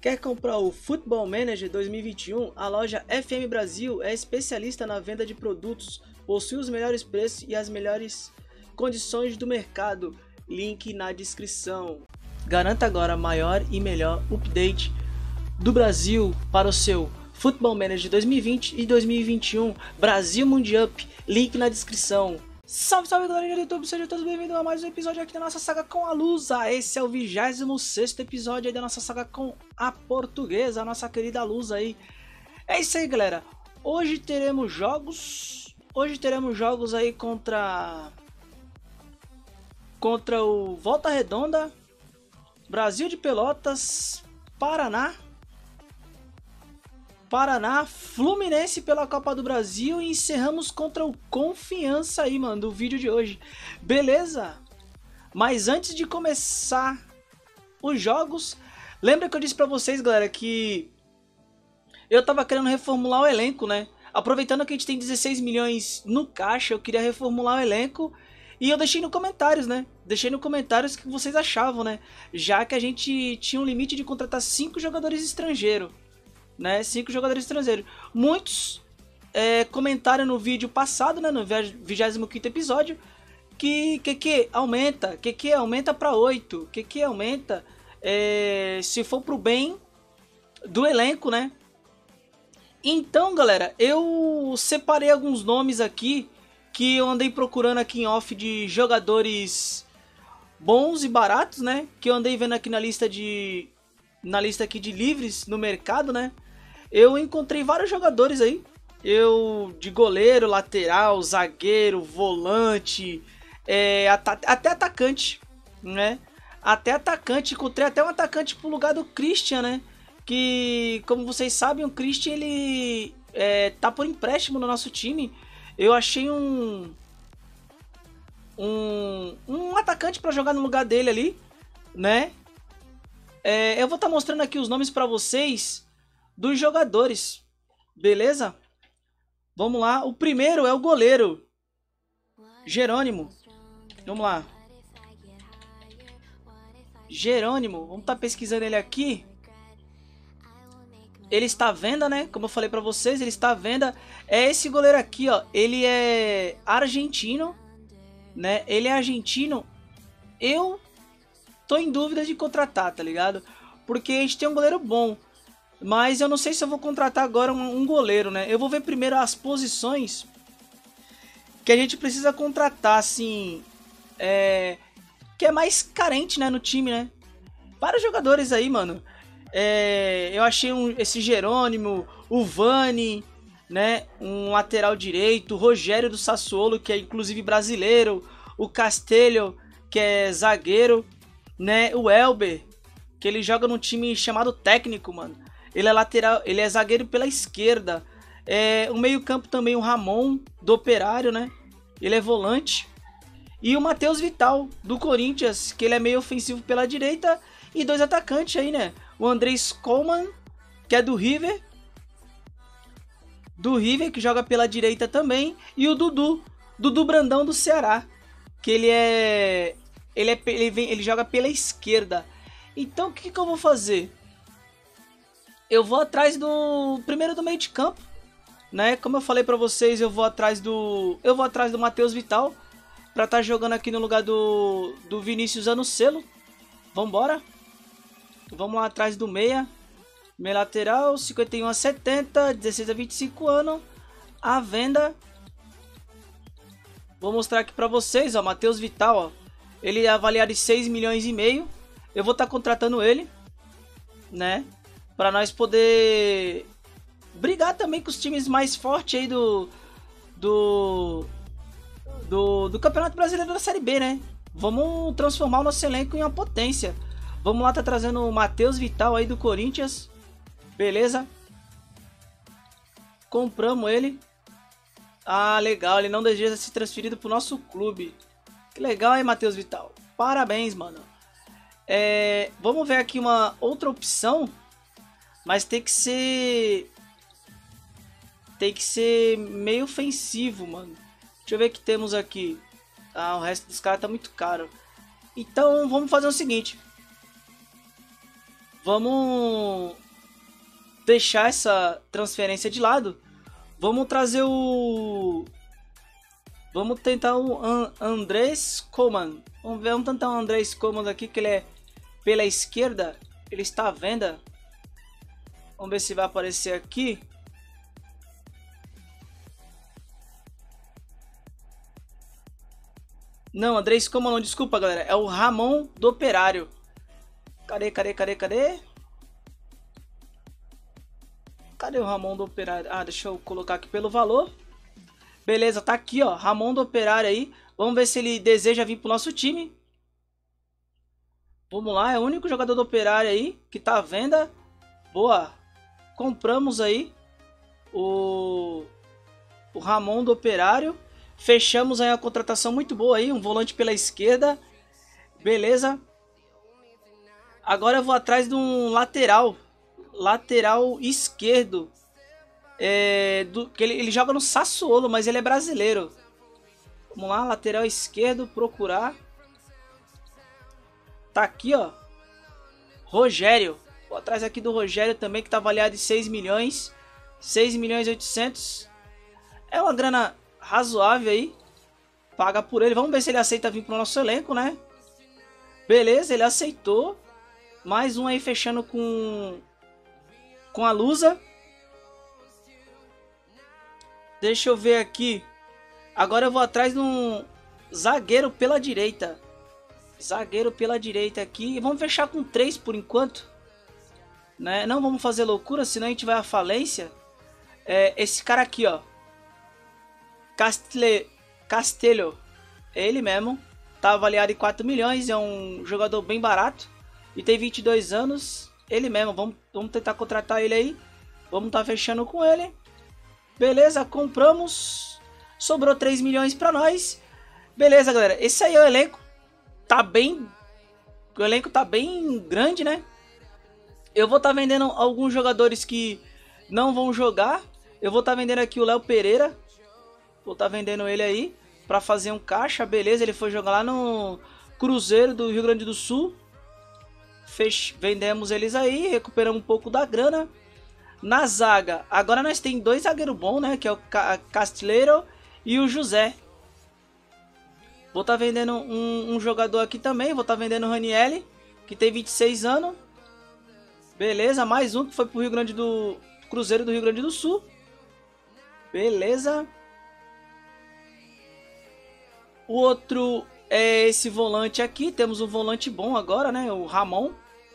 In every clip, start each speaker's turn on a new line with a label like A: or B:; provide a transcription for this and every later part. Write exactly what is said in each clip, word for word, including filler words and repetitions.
A: Quer comprar o Football Manager dois mil e vinte e um? A loja F M Brasil é especialista na venda de produtos, possui os melhores preços e as melhores condições do mercado. Link na descrição. Garanta agora maior e melhor update do Brasil para o seu Football Manager dois mil e vinte e dois mil e vinte e um Brasil Mundial. Link na descrição. Salve, salve galerinha do YouTube, sejam todos bem-vindos a mais um episódio aqui da nossa saga com a Lusa. Esse é o vigésimo sexto episódio aí da nossa saga com a portuguesa, a nossa querida Lusa aí. É isso aí, galera. Hoje teremos jogos, hoje teremos jogos aí contra contra o Volta Redonda, Brasil de Pelotas, Paraná, Paraná, Fluminense pela Copa do Brasil e encerramos contra o Confiança aí, mano, do vídeo de hoje. Beleza? Mas antes de começar os jogos, lembra que eu disse pra vocês, galera, que eu tava querendo reformular o elenco, né? Aproveitando que a gente tem dezesseis milhões no caixa, eu queria reformular o elenco e eu deixei no comentários, né? Deixei no comentários o que vocês achavam, né? Já que a gente tinha um limite de contratar cinco jogadores estrangeiros. Né, cinco jogadores estrangeiros. Muitos é, comentaram no vídeo passado, né, no vigésimo quinto episódio, que que que aumenta, que que aumenta para oito, que que aumenta é, se for pro bem do elenco, né? Então, galera, eu separei alguns nomes aqui que eu andei procurando aqui em off de jogadores bons e baratos, né? Que eu andei vendo aqui na lista de na lista aqui de livres no mercado, né? Eu encontrei vários jogadores aí, eu de goleiro, lateral, zagueiro, volante, é, até atacante, né? Até atacante, encontrei até um atacante pro lugar do Christian, né? Que, como vocês sabem, o Christian ele é, tá por empréstimo no nosso time. Eu achei um um, um atacante para jogar no lugar dele ali, né? É, eu vou estar tá mostrando aqui os nomes para vocês dos jogadores, beleza? Vamos lá, o primeiro é o goleiro Jerônimo. Vamos lá, Jerônimo, vamos estar tá pesquisando ele aqui. Ele está à venda, né? Como eu falei para vocês, ele está à venda. É esse goleiro aqui, ó. Ele é argentino, né? Ele é argentino. Eu tô em dúvida de contratar, tá ligado? Porque a gente tem um goleiro bom, mas eu não sei se eu vou contratar agora um, um goleiro, né? Eu vou ver primeiro as posições que a gente precisa contratar, assim, é, que é mais carente, né, no time, né? Vários jogadores aí, mano. É, eu achei um, esse Jerônimo, o Vani, né? Um lateral direito, o Rogério do Sassuolo, que é inclusive brasileiro, o Castelho, que é zagueiro, né? O Elber, que ele joga num time chamado Técnico, mano. Ele é lateral, ele é zagueiro pela esquerda. É, o meio-campo também o Ramon do Operário, né? Ele é volante. E o Matheus Vital do Corinthians, que ele é meio ofensivo pela direita, e dois atacantes aí, né? O Andrés Coleman, que é do River, do River, que joga pela direita também, e o Dudu, Dudu Brandão do Ceará, que ele é ele é ele, vem, ele joga pela esquerda. Então o que, que eu vou fazer? Eu vou atrás do primeiro do meio de campo, né? Como eu falei pra vocês, eu vou atrás do eu vou atrás do Matheus Vital pra estar tá jogando aqui no lugar do do Vinícius Anocelo. Vambora. Vamos lá atrás do meia. Meia lateral, cinquenta e um a setenta, dezesseis a vinte e cinco anos, à venda. Vou mostrar aqui pra vocês, ó, Matheus Vital, ó. Ele é avaliado em seis milhões e meio. Eu vou estar tá contratando ele, né? Para nós poder brigar também com os times mais fortes aí do do, do do Campeonato Brasileiro da Série B, né? Vamos transformar o nosso elenco em uma potência. Vamos lá, tá trazendo o Matheus Vital aí do Corinthians. Beleza? Compramos ele. Ah, legal, ele não deseja ser transferido pro nosso clube. Que legal, hein, Matheus Vital? Parabéns, mano. É, vamos ver aqui uma outra opção. Mas tem que ser... Tem que ser meio ofensivo, mano. Deixa eu ver o que temos aqui. Ah, o resto dos caras tá muito caro. Então, vamos fazer o seguinte. Vamos deixar essa transferência de lado. Vamos trazer o... Vamos tentar o Andrés Coman. Vamos ver, vamos tentar o Andrés Coman aqui, que ele é pela esquerda. Ele está à venda. Vamos ver se vai aparecer aqui. Não, Andrés Coman não, desculpa galera. É o Ramon do Operário. Cadê, cadê, cadê, cadê? Cadê o Ramon do Operário? Ah, deixa eu colocar aqui pelo valor. Beleza, tá aqui, ó. Ramon do Operário aí. Vamos ver se ele deseja vir pro nosso time. Vamos lá, é o único jogador do Operário aí que tá à venda. Boa. Compramos aí o, o Ramon do Operário. Fechamos aí a contratação muito boa aí. Um volante pela esquerda. Beleza. Agora eu vou atrás de um lateral. Lateral esquerdo. É, do, que ele, ele joga no Sassuolo, mas ele é brasileiro. Vamos lá, lateral esquerdo, procurar. Tá aqui, ó. Rogério. Vou atrás aqui do Rogério também, que tá avaliado em seis milhões. seis milhões e oitocentos. É uma grana razoável aí. Paga por ele. Vamos ver se ele aceita vir pro nosso elenco, né? Beleza, ele aceitou. Mais um aí fechando com... Com a Lusa. Deixa eu ver aqui. Agora eu vou atrás de um zagueiro pela direita. Zagueiro pela direita aqui. Vamos fechar com três por enquanto. Né? Não vamos fazer loucura, senão a gente vai à falência. É, esse cara aqui, ó. Castle... Castelho. É ele mesmo. Tá avaliado em quatro milhões. É um jogador bem barato. E tem vinte e dois anos. Ele mesmo. Vamos, vamos tentar contratar ele aí. Vamos tá fechando com ele. Beleza, compramos. Sobrou três milhões pra nós. Beleza, galera. Esse aí é o elenco. Tá bem... O elenco tá bem grande, né? Eu vou estar tá vendendo alguns jogadores que não vão jogar. Eu vou estar tá vendendo aqui o Léo Pereira. Vou estar tá vendendo ele aí pra fazer um caixa. Beleza, ele foi jogar lá no Cruzeiro do Rio Grande do Sul. Fech... Vendemos eles aí, recuperamos um pouco da grana. Na zaga, agora nós tem dois zagueiros bons, né? Que é o Castleiro e o José. Vou estar tá vendendo um, um jogador aqui também. Vou estar tá vendendo o Raniel, que tem vinte e seis anos. Beleza, mais um que foi pro Rio Grande do... Cruzeiro do Rio Grande do Sul. Beleza. O outro é esse volante aqui. Temos um volante bom agora, né? O Ramon.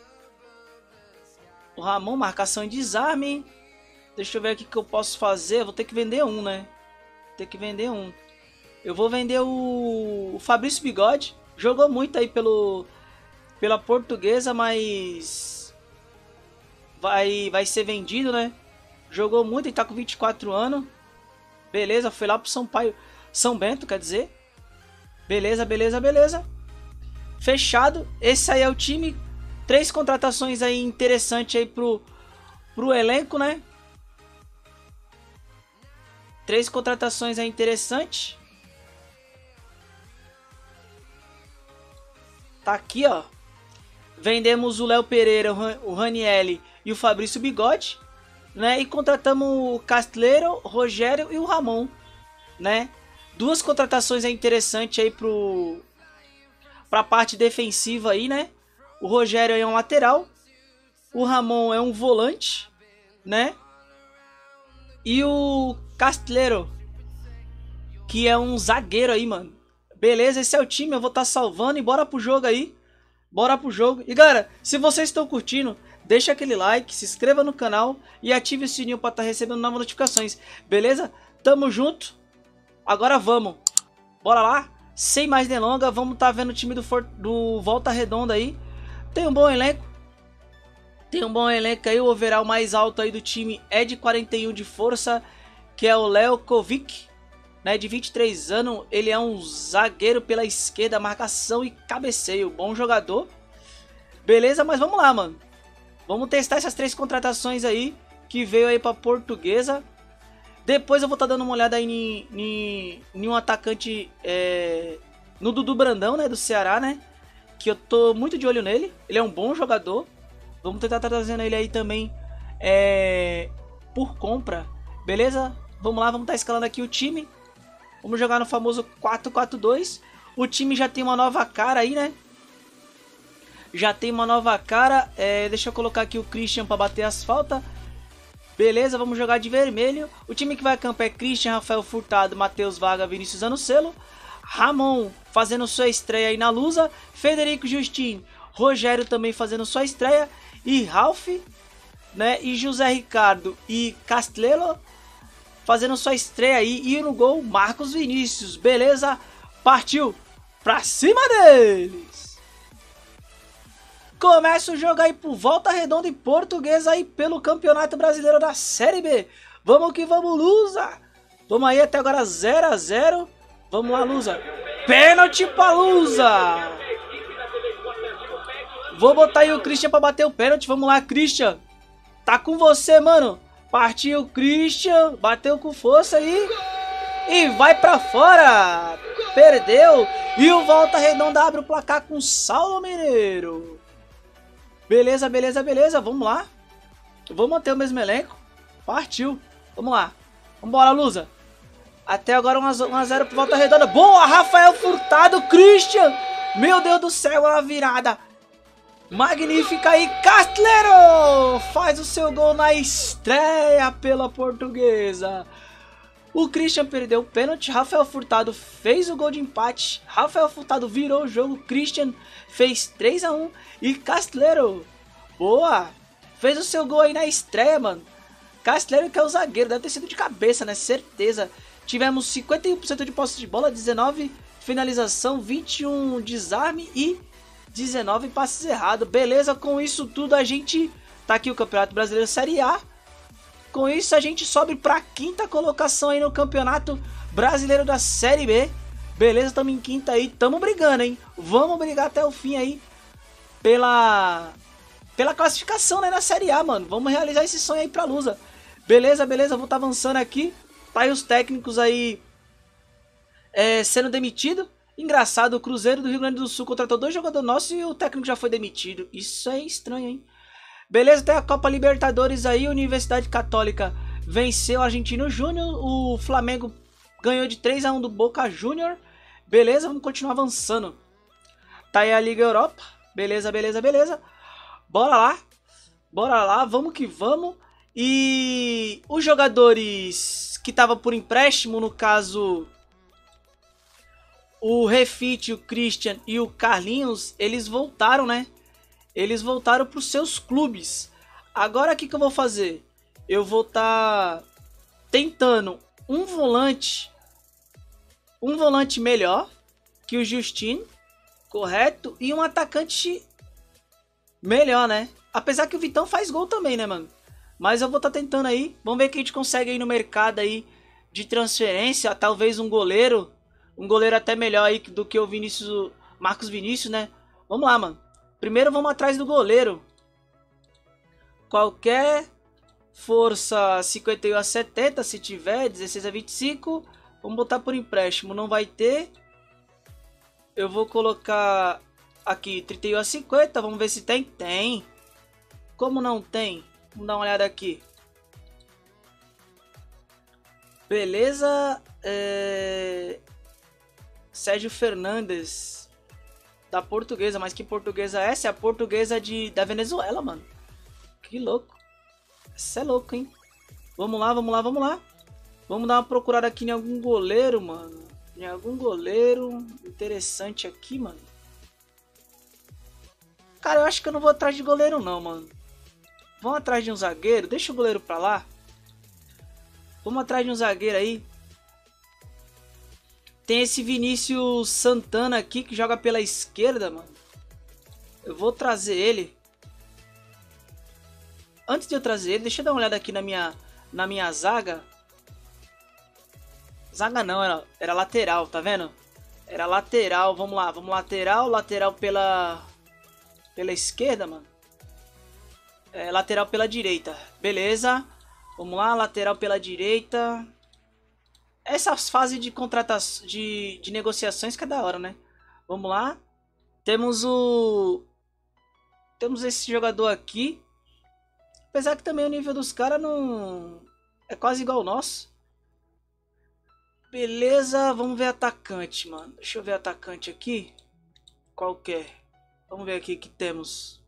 A: O Ramon, marcação e desarme. Deixa eu ver aqui o que eu posso fazer. Vou ter que vender um, né? Vou ter que vender um. Eu vou vender o, o Fabrício Bigode. Jogou muito aí pelo... Pela Portuguesa, mas... Vai, vai ser vendido, né? Jogou muito e tá com vinte e quatro anos. Beleza, foi lá pro São Paulo. São Bento, quer dizer. Beleza, beleza, beleza. Fechado. Esse aí é o time. Três contratações aí interessantes aí pro, pro elenco, né? Três contratações aí interessantes. Tá aqui, ó. Vendemos o Léo Pereira, o Raniel e o Fabrício Bigode, né? E contratamos o Castleiro, Rogério e o Ramon, né? Duas contratações aí interessantes aí pro pra parte defensiva aí, né? O Rogério é um lateral, o Ramon é um volante, né? E o Castleiro, que é um zagueiro aí, mano. Beleza, esse é o time, eu vou estar tá salvando e bora pro jogo aí. Bora pro jogo. E galera, se vocês estão curtindo, deixa aquele like, se inscreva no canal e ative o sininho para estar tá recebendo novas notificações. Beleza? Tamo junto. Agora vamos. Bora lá. Sem mais delongas, vamos estar tá vendo o time do, For do Volta Redonda aí. Tem um bom elenco. Tem um bom elenco aí. O overall mais alto aí do time é de quarenta e um de força, que é o Léo Kovic, né, de vinte e três anos. Ele é um zagueiro pela esquerda, marcação e cabeceio. Bom jogador. Beleza, mas vamos lá, mano. Vamos testar essas três contratações aí que veio aí pra Portuguesa. Depois eu vou estar tá dando uma olhada aí em, em, em um atacante, é, no Dudu Brandão, né, do Ceará, né, que eu tô muito de olho nele. Ele é um bom jogador. Vamos tentar estar trazendo ele aí também é, por compra, beleza? Vamos lá, vamos estar escalando aqui o time. Vamos jogar no famoso quatro quatro dois. O time já tem uma nova cara aí, né? Já tem uma nova cara. É, deixa eu colocar aqui o Christian para bater as faltas. Beleza, vamos jogar de vermelho. O time que vai a campo é Christian, Rafael Furtado, Matheus Vaga, Vinícius Anocelo. Ramon fazendo sua estreia aí na Lusa. Federico Justin, Rogério também fazendo sua estreia. E Ralph, né? E José Ricardo e Castlelo fazendo sua estreia aí. E no gol, Marcos Vinícius. Beleza? Partiu pra cima deles! Começa o jogo aí por Volta Redonda e Portuguesa aí pelo Campeonato Brasileiro da Série B. Vamos que vamos, Lusa! Vamos aí até agora zero a zero. Vamos lá, Lusa. Pênalti pra Lusa! Vou botar aí o Christian pra bater o pênalti. Vamos lá, Christian. Tá com você, mano. Partiu o Christian. Bateu com força aí. E vai pra fora. Perdeu. E o Volta Redonda abre o placar com Saulo Mineiro. Beleza, beleza, beleza. Vamos lá. Vou manter o mesmo elenco. Partiu. Vamos lá. Vambora, Lusa. Até agora um a zero pro Volta Redonda. Boa, Rafael Furtado. Christian. Meu Deus do céu, é uma virada. Magnífica aí. Castlero faz o seu gol na estreia pela Portuguesa. O Christian perdeu o pênalti. Rafael Furtado fez o gol de empate. Rafael Furtado virou o jogo. Christian fez três a um. E Castlero, boa, fez o seu gol aí na estreia, mano. Castlero que é o zagueiro, deve ter sido de cabeça, né? Certeza. Tivemos cinquenta e um por cento de posse de bola, dezenove finalização, vinte e um desarme e dezenove passes errados. Beleza, com isso tudo a gente tá aqui o Campeonato Brasileiro Série A. Com isso a gente sobe pra quinta colocação aí no Campeonato Brasileiro da Série B. Beleza, estamos em quinta aí, estamos brigando, hein? Vamos brigar até o fim aí pela pela classificação, né, na Série A, mano. Vamos realizar esse sonho aí pra Lusa. Beleza, beleza, vou estar tá avançando aqui. Tá aí os técnicos aí é, sendo demitido. Engraçado, o Cruzeiro do Rio Grande do Sul contratou dois jogadores nossos e o técnico já foi demitido. Isso é estranho, hein? Beleza, tem a Copa Libertadores aí. Universidade Católica venceu o Argentino Júnior. O Flamengo ganhou de três a um do Boca Júnior. Beleza, vamos continuar avançando. Tá aí a Liga Europa. Beleza, beleza, beleza. Bora lá. Bora lá, vamos que vamos. E os jogadores que estavam por empréstimo, no caso o Refit, o Christian e o Carlinhos, eles voltaram, né? Eles voltaram para os seus clubes. Agora o que, que eu vou fazer? Eu vou estar tá tentando um volante, um volante melhor que o Justino, correto? E um atacante melhor, né? Apesar que o Vitão faz gol também, né, mano? Mas eu vou estar tá tentando aí. Vamos ver o que a gente consegue aí no mercado aí de transferência. Talvez um goleiro. Um goleiro até melhor aí do que o Vinícius, Marcos Vinícius, né? Vamos lá, mano. Primeiro vamos atrás do goleiro. Qualquer força cinquenta e um a setenta, se tiver, dezesseis a vinte e cinco. Vamos botar por empréstimo, não vai ter. Eu vou colocar aqui trinta e um a cinquenta, vamos ver se tem. Tem. Como não tem? Vamos dar uma olhada aqui. Beleza. É... Sérgio Fernandes. Da Portuguesa, mas que Portuguesa é essa? É a Portuguesa de, da Venezuela, mano. Que louco. Isso é louco, hein? Vamos lá, vamos lá, vamos lá. Vamos dar uma procurada aqui em algum goleiro, mano. Em algum goleiro interessante aqui, mano. Cara, eu acho que eu não vou atrás de goleiro não, mano. Vamos atrás de um zagueiro. Deixa o goleiro pra lá. Vamos atrás de um zagueiro aí. Tem esse Vinícius Santana aqui que joga pela esquerda, mano. Eu vou trazer ele. Antes de eu trazer ele, deixa eu dar uma olhada aqui na minha, na minha zaga. Zaga não, era, era lateral, tá vendo? Era lateral, vamos lá, vamos lateral, lateral pela, pela esquerda, mano. É, lateral pela direita, beleza. Vamos lá, lateral pela direita. Essas fases de contratação, de, de negociações que é da hora, né? Vamos lá. Temos o Temos esse jogador aqui. Apesar que também o nível dos caras não... é quase igual ao nosso. Beleza, vamos ver atacante, mano. Deixa eu ver atacante aqui. Qual que é? Vamos ver aqui que temos.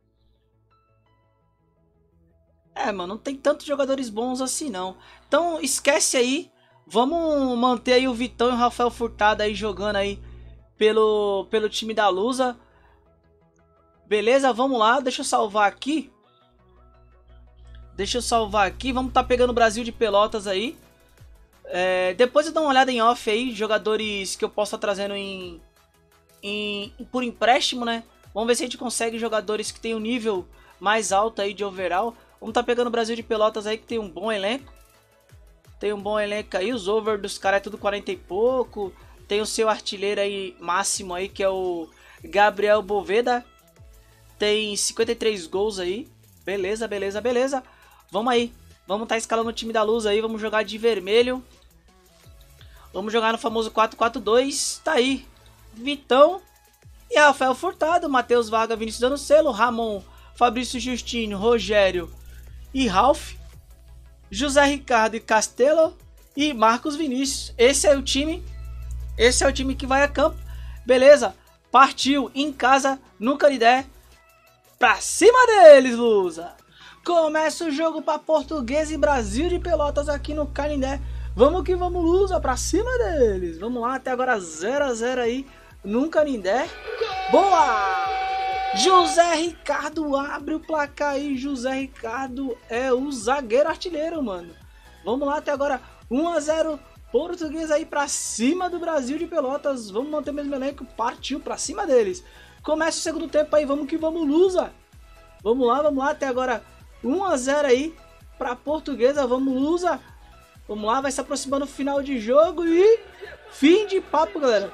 A: É, mano, não tem tantos jogadores bons assim, não. Então, esquece aí. Vamos manter aí o Vitão e o Rafael Furtado aí jogando aí pelo, pelo time da Lusa. Beleza, vamos lá. Deixa eu salvar aqui. Deixa eu salvar aqui. Vamos tá pegando o Brasil de Pelotas aí. É, depois eu dou uma olhada em off aí. Jogadores que eu posso estar tá trazendo em, em, por empréstimo, né? Vamos ver se a gente consegue jogadores que tem um nível mais alto aí de overall. Vamos tá pegando o Brasil de Pelotas aí que tem um bom elenco. Tem um bom elenco aí. Os over dos caras é tudo quarenta e pouco. Tem o seu artilheiro aí máximo aí que é o Gabriel Boveda. Tem cinquenta e três gols aí. Beleza, beleza, beleza. Vamos aí. Vamos tá escalando o time da Luz aí. Vamos jogar de vermelho. Vamos jogar no famoso quatro quatro dois. Tá aí. Vitão e Rafael Furtado. Matheus Vargas, Vinícius Danocelo. Ramon, Fabrício Justino, Rogério e Ralf. José Ricardo e Castelo. E Marcos Vinícius. Esse é o time. Esse é o time que vai a campo. Beleza. Partiu em casa no Canindé. Pra cima deles, Lusa! Começa o jogo para Portuguesa e Brasil de Pelotas aqui no Canindé. Vamos que vamos, Lusa, pra cima deles. Vamos lá, até agora zero a zero aí no Canindé. Boa! José Ricardo abre o placar aí. José Ricardo é o zagueiro artilheiro, mano. Vamos lá, até agora um a zero. Portuguesa aí pra cima do Brasil de Pelotas. Vamos manter o mesmo elenco. Partiu pra cima deles. Começa o segundo tempo aí, vamos que vamos, Lusa. Vamos lá, vamos lá, até agora um a zero aí pra Portuguesa, vamos, Lusa. Vamos lá, vai se aproximando o final de jogo e fim de papo, galera.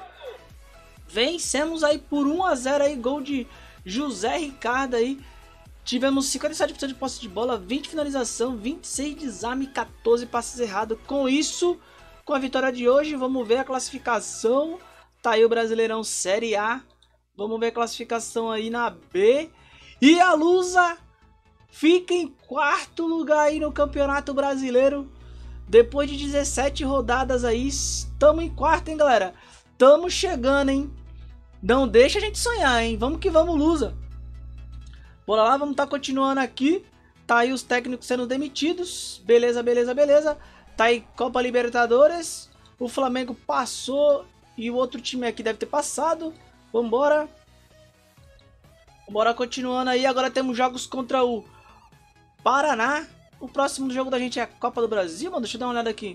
A: Vencemos aí por um a zero aí, gol de José Ricardo aí. Tivemos cinquenta e sete por cento de posse de bola, vinte finalização, vinte e seis desarme, quatorze passes errados. Com isso, com a vitória de hoje, vamos ver a classificação. Tá aí o Brasileirão Série A. Vamos ver a classificação aí na B. E a Lusa fica em quarto lugar aí no Campeonato Brasileiro. Depois de dezessete rodadas aí, estamos em quarto, hein, galera? Estamos chegando, hein? Não deixa a gente sonhar, hein? Vamos que vamos, Lusa. Bora lá, vamos tá continuando aqui. Tá aí os técnicos sendo demitidos. Beleza, beleza, beleza. Tá aí Copa Libertadores. O Flamengo passou e o outro time aqui deve ter passado. Vambora. Bora continuando aí. Agora temos jogos contra o Paraná. O próximo jogo da gente é a Copa do Brasil, mano. Deixa eu dar uma olhada aqui.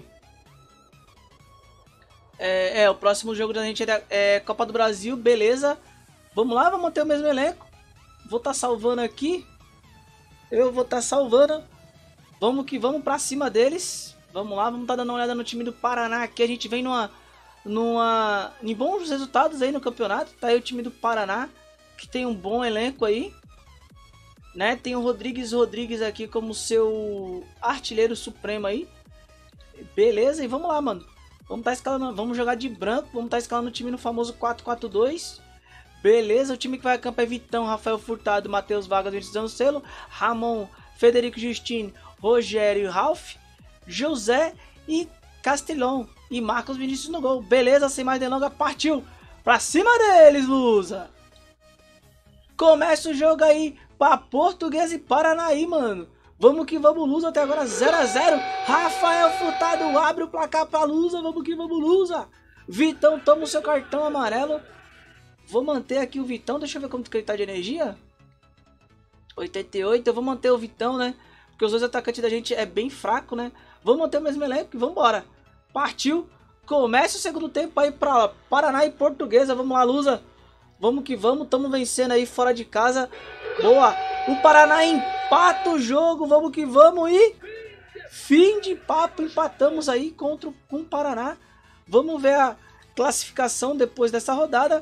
A: É, é o próximo jogo da gente é, é Copa do Brasil. Beleza. Vamos lá, vamos manter o mesmo elenco. Vou estar tá salvando aqui. Eu vou estar tá salvando. Vamos que vamos pra cima deles. Vamos lá, vamos estar tá dando uma olhada no time do Paraná aqui. A gente vem numa... numa em bons resultados aí no campeonato. Tá aí o time do Paraná, que tem um bom elenco aí, né? Tem o Rodrigues Rodrigues aqui como seu artilheiro supremo aí. Beleza, e vamos lá, mano. Vamos tá escalando, vamos jogar de branco, vamos tá escalando o time no famoso quatro quatro dois. Beleza, o time que vai a campo é Vitão, Rafael Furtado, Matheus Vargas, Vinícius Danocelo, Ramon, Federico Justino, Rogério, Ralf, José e Castelão. E Marcos Vinícius no gol. Beleza, sem mais delongas, partiu pra cima deles, Lusa. Começa o jogo aí pra Portuguesa e Paranaí, mano. Vamos que vamos, Lusa. Até agora zero a zero. Rafael Furtado abre o placar pra Lusa. Vamos que vamos, Lusa. Vitão, toma o seu cartão amarelo. Vou manter aqui o Vitão. Deixa eu ver como que ele tá de energia. oitenta e oito. Eu vou manter o Vitão, né? Porque os dois atacantes da gente é bem fraco, né? Vamos manter o mesmo elenco e vamos embora. Partiu. Começa o segundo tempo aí pra Paraná e Portuguesa. Vamos lá, Lusa. Vamos que vamos. Estamos vencendo aí fora de casa. Boa. O Paraná empata o jogo. Vamos que vamos. E fim de papo. Empatamos aí contra com o Paraná. Vamos ver a classificação depois dessa rodada.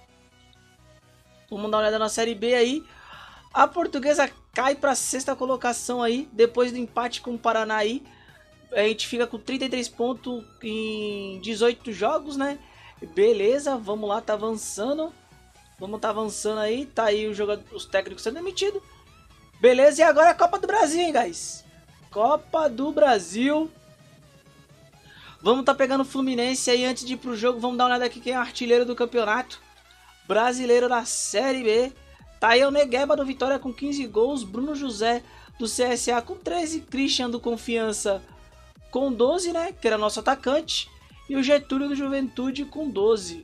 A: Vamos dar uma olhada na Série B aí. A Portuguesa cai para a sexta colocação aí. Depois do empate com o Paraná aí. A gente fica com trinta e três pontos em dezoito jogos, né? Beleza, vamos lá, tá avançando. Vamos tá avançando aí. Tá aí o jogador, os técnicos sendo demitidos. Beleza, e agora é a Copa do Brasil, hein, guys? Copa do Brasil. Vamos tá pegando o Fluminense aí antes de ir pro jogo. Vamos dar uma olhada aqui quem é o artilheiro do campeonato brasileiro da Série B. Tá aí o Negueba do Vitória com quinze gols. Bruno José do C S A com treze. Christian do Confiança com doze, né? Que era nosso atacante. E o Getúlio do Juventude com doze.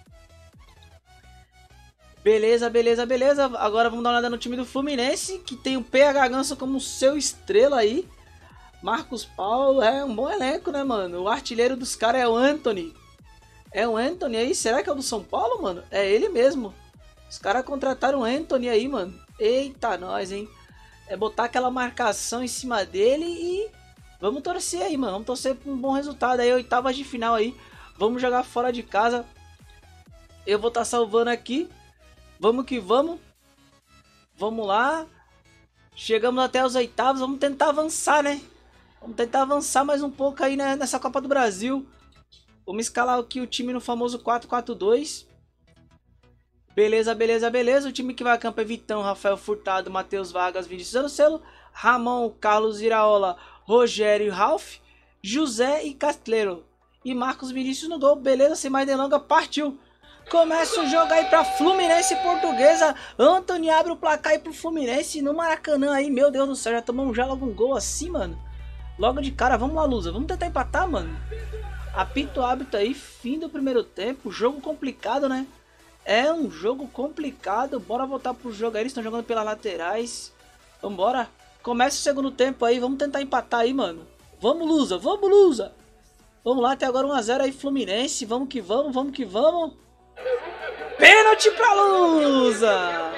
A: Beleza, beleza, beleza. Agora vamos dar uma olhada no time do Fluminense, que tem o P H Ganso como seu estrela aí. Marcos Paulo, é um bom elenco, né, mano? O artilheiro dos caras é o Anthony. É o Anthony aí? Será que é o do São Paulo, mano? É ele mesmo. Os caras contrataram o Anthony aí, mano. Eita, nós, hein? É botar aquela marcação em cima dele e vamos torcer aí, mano. Vamos torcer por um bom resultado aí. Oitavas de final aí. Vamos jogar fora de casa. Eu vou estar salvando aqui. Vamos que vamos. Vamos lá. Chegamos até os oitavos. Vamos tentar avançar, né? Vamos tentar avançar mais um pouco aí, né, nessa Copa do Brasil. Vamos escalar aqui o time no famoso quatro quatro dois. Beleza, beleza, beleza. O time que vai a campo é Vitão, Rafael Furtado, Matheus Vargas, Vinícius Anocelo, Ramon, Carlos Iraola, Rogério, Ralf, José e Castleiro. E Marcos Vinícius no gol. Beleza, sem mais delongas, partiu. Começa o jogo aí pra Fluminense Portuguesa. Anthony abre o placar aí pro Fluminense no Maracanã aí. Meu Deus do céu, já tomamos já logo um gol assim, mano. Logo de cara, vamos lá, Lusa. Vamos tentar empatar, mano. Apito árbitro aí, fim do primeiro tempo. Jogo complicado, né? É um jogo complicado. Bora voltar pro jogo aí. Eles estão jogando pelas laterais. Vambora. Começa o segundo tempo aí. Vamos tentar empatar aí, mano. Vamos, Lusa. Vamos, Lusa. Vamos lá, até agora um a zero aí, Fluminense. Vamos que vamos, vamos que vamos. Pênalti pra Lusa.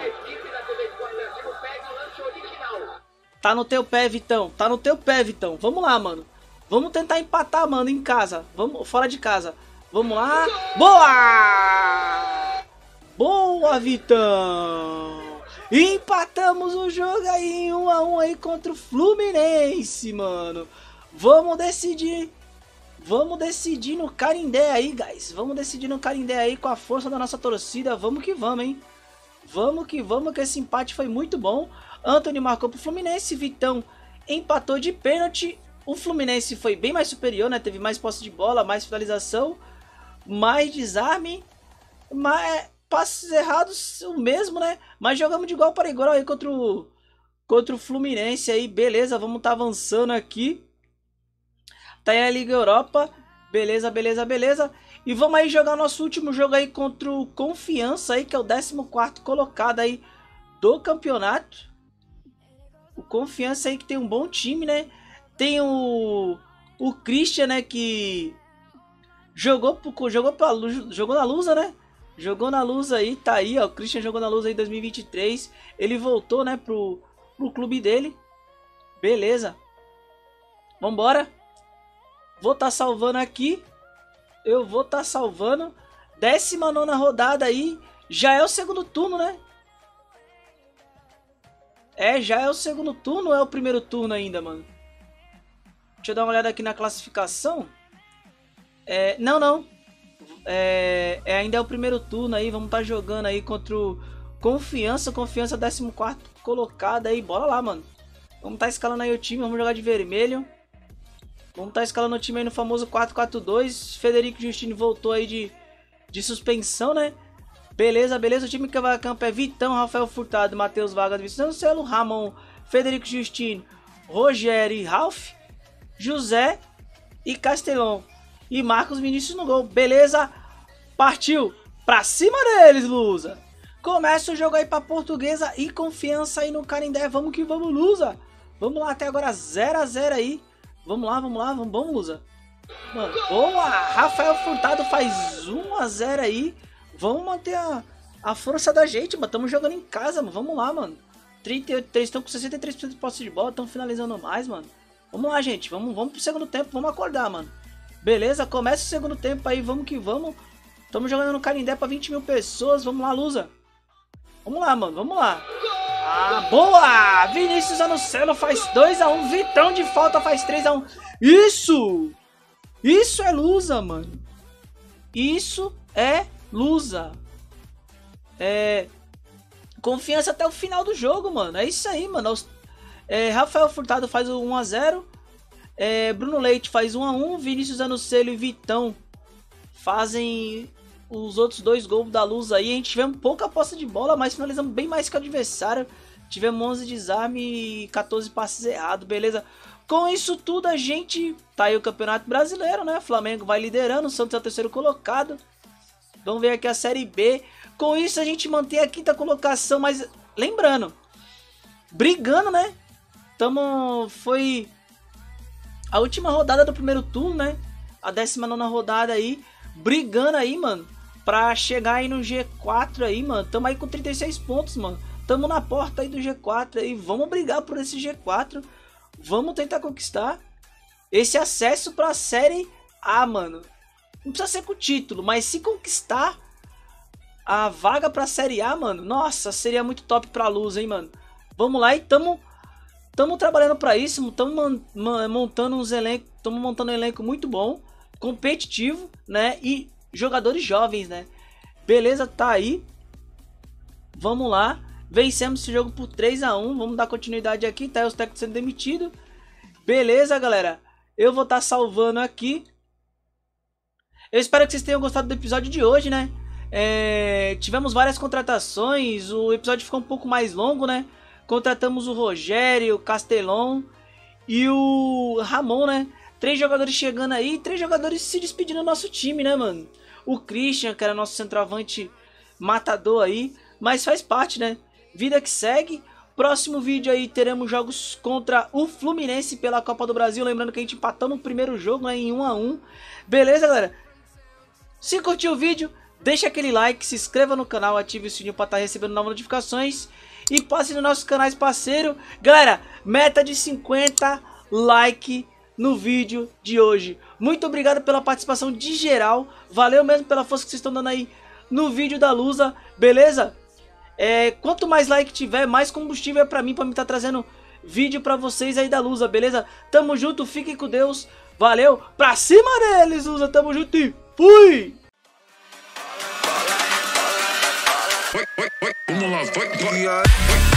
A: Tá no teu pé, Vitão. Tá no teu pé, Vitão. Vamos lá, mano. Vamos tentar empatar, mano, em casa. Vamos, fora de casa. Vamos lá. Boa! Boa, Vitão. Empatamos o jogo aí em um a um aí contra o Fluminense, mano. Vamos decidir. Vamos decidir no Canindé aí, guys. Vamos decidir no Canindé aí com a força da nossa torcida. Vamos que vamos, hein. Vamos que vamos, que esse empate foi muito bom. Anthony marcou pro Fluminense. Vitão empatou de pênalti. O Fluminense foi bem mais superior, né? Teve mais posse de bola, mais finalização, mais desarme. Mais passes errados, o mesmo, né? Mas jogamos de igual para igual aí contra o, contra o Fluminense aí. Beleza, vamos tá avançando aqui. Tá aí a Liga Europa. Beleza, beleza, beleza. E vamos aí jogar nosso último jogo aí contra o Confiança aí, que é o décimo quarto colocado aí do campeonato. O Confiança aí que tem um bom time, né? Tem o, o Christian, né, que jogou, jogou, pra, jogou na Lusa, né? Jogou na Lusa aí, tá aí, ó. O Christian jogou na Lusa aí em dois mil e vinte e três. Ele voltou, né, pro, pro clube dele. Beleza. Vambora. Vou tá salvando aqui. Eu vou tá salvando. décima nona rodada aí. Já é o segundo turno, né? É, já é o segundo turno ou é o primeiro turno ainda, mano? Deixa eu dar uma olhada aqui na classificação. É, não, não. É, é, ainda é o primeiro turno aí. Vamos estar tá jogando aí contra o Confiança. Confiança décimo quarto colocado aí. Bora lá, mano. Vamos estar tá escalando aí o time. Vamos jogar de vermelho. Vamos estar tá escalando o time aí no famoso quatro quatro dois. Federico Justino voltou aí de, de suspensão, né? Beleza, beleza. O time que vai a campo é Vitão, Rafael Furtado, Matheus Vargas, Vicente Celo, Ramon, Federico Justino, Rogério e Ralf, José e Castelão. E Marcos Vinícius no gol. Beleza. Partiu. Pra cima deles, Lusa. Começa o jogo aí pra Portuguesa e Confiança aí no Canindé. Vamos que vamos, Lusa. Vamos lá, até agora zero a zero aí. Vamos lá, vamos lá, vamos, vamos, Lusa. Mano, boa. Rafael Furtado faz um a zero aí. Vamos manter a, a força da gente, mano. Estamos jogando em casa, mano. Vamos lá, mano. trinta e oito, eles estão com sessenta e três por cento de posse de bola. Estão finalizando mais, mano. Vamos lá, gente. Vamos, vamos pro segundo tempo. Vamos acordar, mano. Beleza? Começa o segundo tempo aí. Vamos que vamos. Estamos jogando no Canindé pra vinte mil pessoas. Vamos lá, Lusa. Vamos lá, mano. Vamos lá. Ah, boa! Vinícius Anocelo faz dois a um. Vitão de falta faz três a um. Isso! Isso é Lusa, mano. Isso é Lusa. É, confiança até o final do jogo, mano. É isso aí, mano. É, Rafael Furtado faz o um a zero. É, Bruno Leite faz um a um. Vinícius Anucello e Vitão fazem os outros dois gols da Luz aí. A gente tivemos pouca posse de bola, mas finalizamos bem mais que o adversário. Tivemos onze desarme e quatorze passes errados, beleza? Com isso tudo a gente tá aí o Campeonato Brasileiro, né? Flamengo vai liderando, o Santos é o terceiro colocado. Vamos ver aqui a Série B. Com isso a gente mantém a quinta colocação, mas lembrando, brigando, né? Tamo, foi a última rodada do primeiro turno, né? A décima nona rodada aí, brigando aí, mano, pra chegar aí no G quatro aí, mano. Tamo aí com trinta e seis pontos, mano. Tamo na porta aí do G quatro aí, vamos brigar por esse G quatro. Vamos tentar conquistar esse acesso pra Série A, mano. Não precisa ser com o título, mas se conquistar a vaga pra Série A, mano, nossa, seria muito top pra Luz, hein, mano. Vamos lá e tamo, tamo trabalhando pra isso, tamo man, man, montando uns elencos, tamo montando um elenco muito bom, competitivo, né, e jogadores jovens, né. Beleza, tá aí. Vamos lá. Vencemos esse jogo por três a um. Vamos dar continuidade aqui. Tá aí os técnicos sendo demitidos. Beleza, galera. Eu vou estar tá salvando aqui. Eu espero que vocês tenham gostado do episódio de hoje, né? É... Tivemos várias contratações. O episódio ficou um pouco mais longo, né? Contratamos o Rogério, o Castelão e o Ramon, né? Três jogadores chegando aí. Três jogadores se despedindo do nosso time, né, mano? O Christian, que era nosso centroavante matador aí. Mas faz parte, né? Vida que segue. Próximo vídeo aí teremos jogos contra o Fluminense pela Copa do Brasil. Lembrando que a gente empatou no primeiro jogo, né, em um a um. Beleza, galera? Se curtiu o vídeo, deixa aquele like, se inscreva no canal, ative o sininho para estar recebendo novas notificações. E passe nos nossos canais parceiro. Galera, meta de cinquenta likes no vídeo de hoje. Muito obrigado pela participação de geral. Valeu mesmo pela força que vocês estão dando aí no vídeo da Lusa. Beleza? É, quanto mais like tiver, mais combustível é pra mim, pra mim tá trazendo vídeo pra vocês aí da Lusa, beleza? Tamo junto, fiquem com Deus, valeu, pra cima deles, Lusa, tamo junto e fui!
B: Vamos lá, vai, vai.